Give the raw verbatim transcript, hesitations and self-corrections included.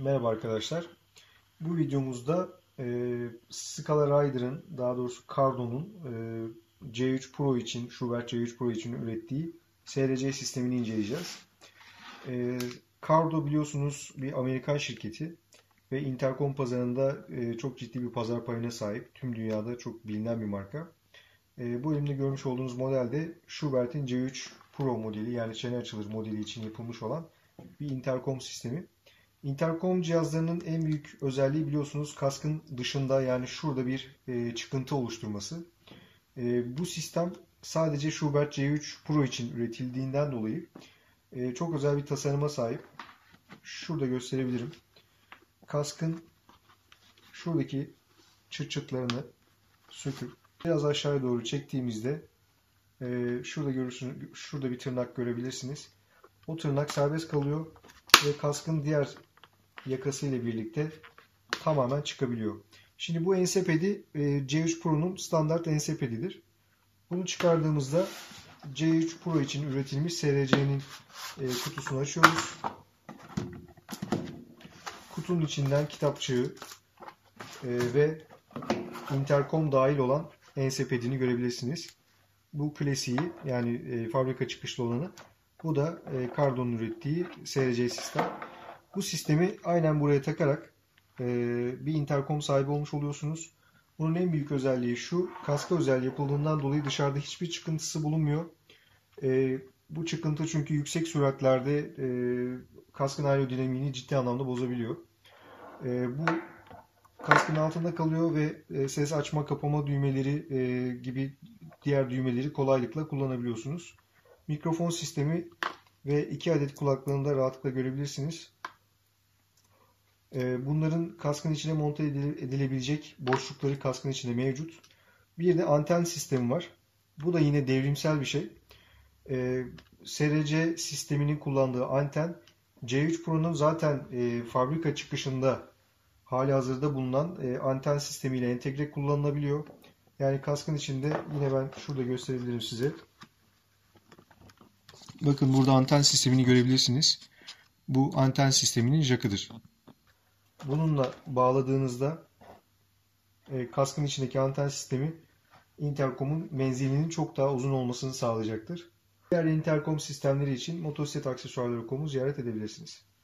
Merhaba arkadaşlar. Bu videomuzda e, Scala Rider'ın, daha doğrusu Cardo'nun e, C üç Pro için, Schubert C üç Pro için ürettiği S R C sistemini inceleyeceğiz. E, Cardo biliyorsunuz bir Amerikan şirketi ve interkom pazarında e, çok ciddi bir pazar payına sahip. Tüm dünyada çok bilinen bir marka. E, bu elimde görmüş olduğunuz model de Schubert'in C üç Pro modeli, yani çene açılır modeli için yapılmış olan bir interkom sistemi. Intercom cihazlarının en büyük özelliği biliyorsunuz kaskın dışında, yani şurada bir e, çıkıntı oluşturması. E, bu sistem sadece Schubert C üç Pro için üretildiğinden dolayı e, çok özel bir tasarıma sahip. Şurada gösterebilirim. Kaskın şuradaki çıt çıtlarını söküp biraz aşağıya doğru çektiğimizde e, şurada görürsünüz, şurada bir tırnak görebilirsiniz. O tırnak serbest kalıyor ve kaskın diğer yakası ile birlikte tamamen çıkabiliyor. Şimdi bu ense pedi C üç Pro'nun standart ense pedidir. Bunu çıkardığımızda C üç Pro için üretilmiş S R C'nin kutusunu açıyoruz. Kutunun içinden kitapçığı ve interkom dahil olan ense pedini görebilirsiniz. Bu klasiği, yani fabrika çıkışlı olanı. Bu da Cardo'nun ürettiği S R C sistem. Bu sistemi aynen buraya takarak bir interkom sahibi olmuş oluyorsunuz. Bunun en büyük özelliği şu: kaska özel yapıldığından dolayı dışarıda hiçbir çıkıntısı bulunmuyor. Bu çıkıntı çünkü yüksek süratlerde kaskın aerodinamiğini ciddi anlamda bozabiliyor. Bu kaskın altında kalıyor ve ses açma kapama düğmeleri gibi diğer düğmeleri kolaylıkla kullanabiliyorsunuz. Mikrofon sistemi ve iki adet kulaklığını da rahatlıkla görebilirsiniz. Bunların kaskın içine monte edilebilecek boşlukları kaskın içinde mevcut. Bir de anten sistemi var. Bu da yine devrimsel bir şey. S R C sisteminin kullandığı anten C üç Pro'nun zaten fabrika çıkışında halihazırda bulunan anten sistemiyle entegre kullanılabiliyor. Yani kaskın içinde, yine ben şurada gösterebilirim size. Bakın, burada anten sistemini görebilirsiniz. Bu anten sisteminin jackıdır. Bununla bağladığınızda e, kaskın içindeki anten sistemi interkomun menzilinin çok daha uzun olmasını sağlayacaktır. Diğer interkom sistemleri için motosiklet aksesuarları nokta com'u ziyaret edebilirsiniz.